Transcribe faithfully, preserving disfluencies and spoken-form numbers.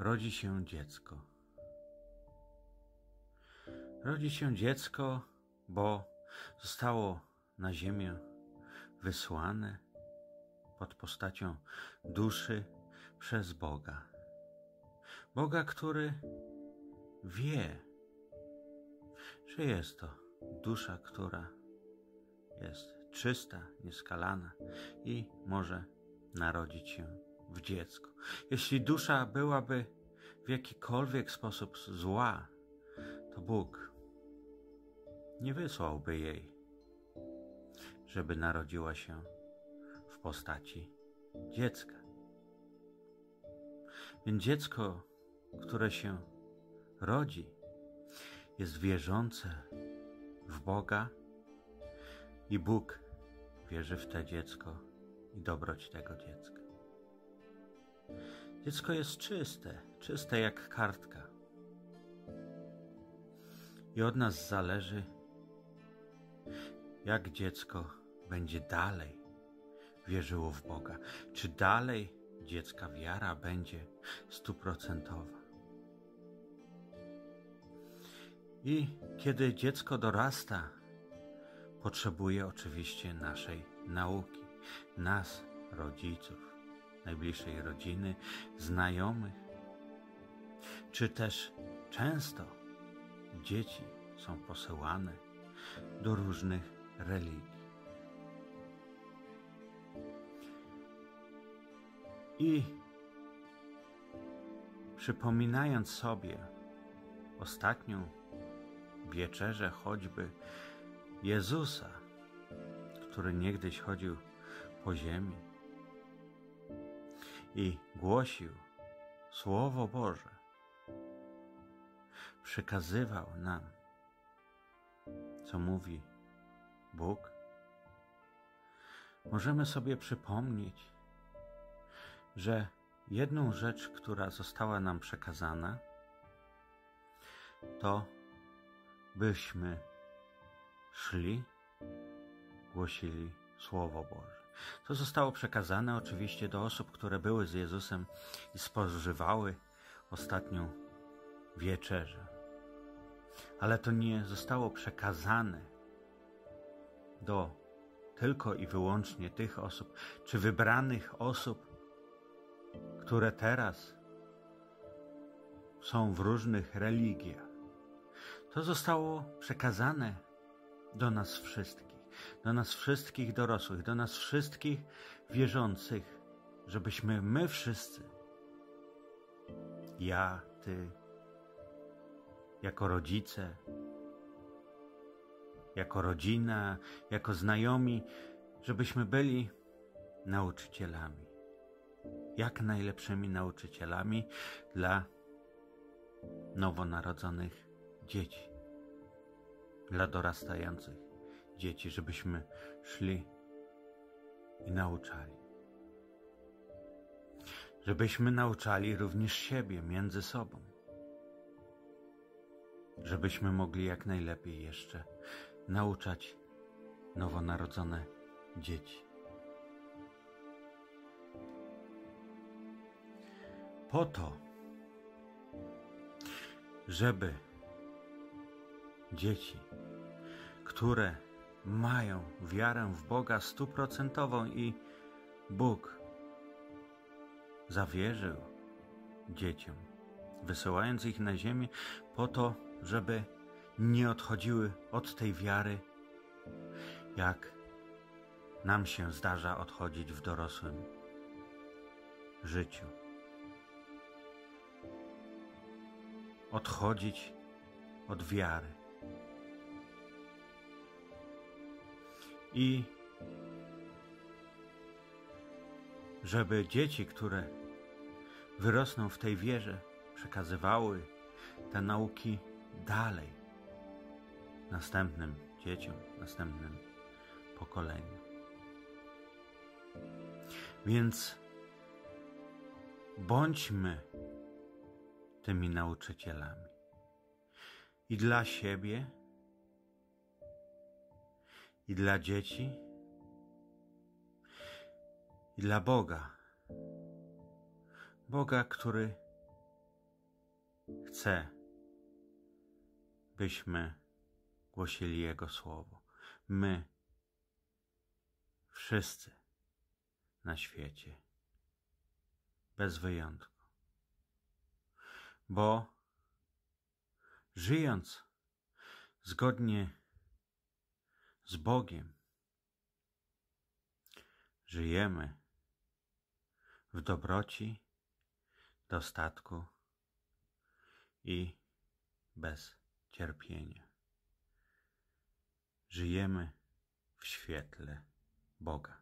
rodzi się dziecko. Rodzi się dziecko, bo zostało na ziemię wysłane pod postacią duszy przez Boga. Boga, który wie, że jest to dusza, która jest czysta, nieskalana i może narodzić się w dziecku. Jeśli dusza byłaby w jakikolwiek sposób zła, to Bóg nie wysłałby jej, żeby narodziła się w postaci dziecka. Więc dziecko, które się rodzi, jest wierzące w Boga i Bóg wierzy w to dziecko i dobroć tego dziecka. Dziecko jest czyste, czyste jak kartka. I od nas zależy, jak dziecko będzie dalej wierzyło w Boga. Czy dalej dziecka wiara będzie stuprocentowa. I kiedy dziecko dorasta, potrzebuje oczywiście naszej nauki, nas, rodziców, najbliższej rodziny, znajomych. Czy też często dzieci są posyłane do różnych religii. I przypominając sobie ostatnią wieczerzę choćby Jezusa, który niegdyś chodził po ziemi i głosił Słowo Boże, przekazywał nam, co mówi Bóg, możemy sobie przypomnieć, że jedną rzecz, która została nam przekazana, to byśmy szli, głosili Słowo Boże. To zostało przekazane oczywiście do osób, które były z Jezusem i spożywały ostatnią wieczerzę. Ale to nie zostało przekazane do tylko i wyłącznie tych osób, czy wybranych osób, które teraz są w różnych religiach. To zostało przekazane do nas wszystkich, do nas wszystkich dorosłych, do nas wszystkich wierzących, żebyśmy my wszyscy, ja, ty, jako rodzice, jako rodzina, jako znajomi, żebyśmy byli nauczycielami. Jak najlepszymi nauczycielami dla nowonarodzonych dzieci, dla dorastających dzieci, żebyśmy szli i nauczali. Żebyśmy nauczali również siebie między sobą. Żebyśmy mogli jak najlepiej jeszcze nauczać nowonarodzone dzieci. Po to, żeby dzieci, które mają wiarę w Boga stuprocentową i Bóg zawierzył dzieciom, wysyłając ich na ziemię, po to, żeby nie odchodziły od tej wiary, jak nam się zdarza odchodzić w dorosłym życiu. Odchodzić od wiary. I żeby dzieci, które wyrosną w tej wierze, przekazywały te nauki dalej następnym dzieciom, następnym pokoleniu. Więc bądźmy tymi nauczycielami i dla siebie, i dla dzieci, i dla Boga. Boga, który chce, byśmy głosili Jego słowo. My, wszyscy na świecie, bez wyjątku. Bo żyjąc zgodnie z Bogiem, żyjemy w dobroci, dostatku i bez cierpienia. Żyjemy w świetle Boga.